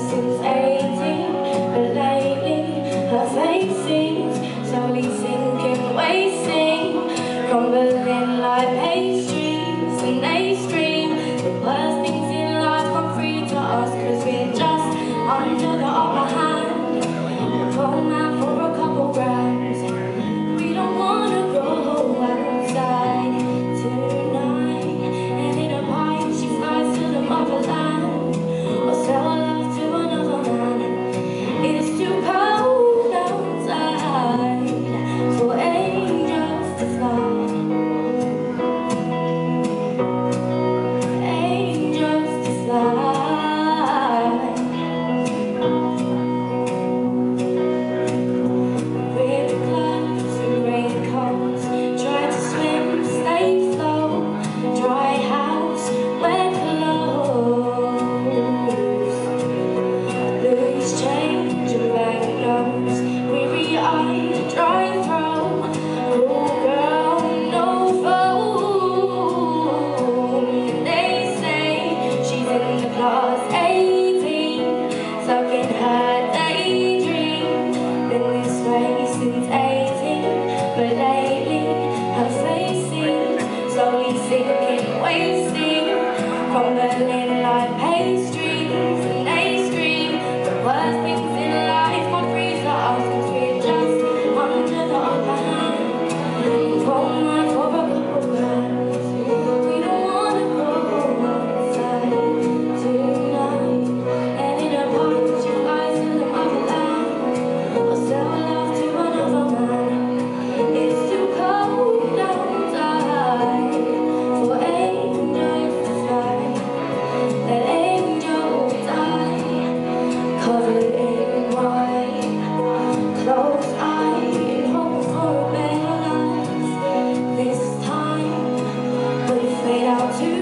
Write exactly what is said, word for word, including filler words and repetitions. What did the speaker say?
since eighteen, but lately her face seems slowly sinking, wasting, crumbling like pastries, and they scream the worst things in life come free to us, cause we're just under the upper hand. Phone out for a couple grams. We don't wanna go outside tonight, and in a pipe she flies to the motherland, or sell love to another man. It's too cold outside for angels to fly, angels to fly. But lately, her face seems slowly sinking, wasting, crumbling like pastries, and they scream the worst things in life come free to us, cause we're just under the upper hand. Phone line for a couple grams. We don't wanna go outside tonight, and in a pipe she flies to the motherland, or sell love to another man. It's too cold outside for angels to fly. Let angels die, covered in white, closed eye in hope for a better life. This time we fade out too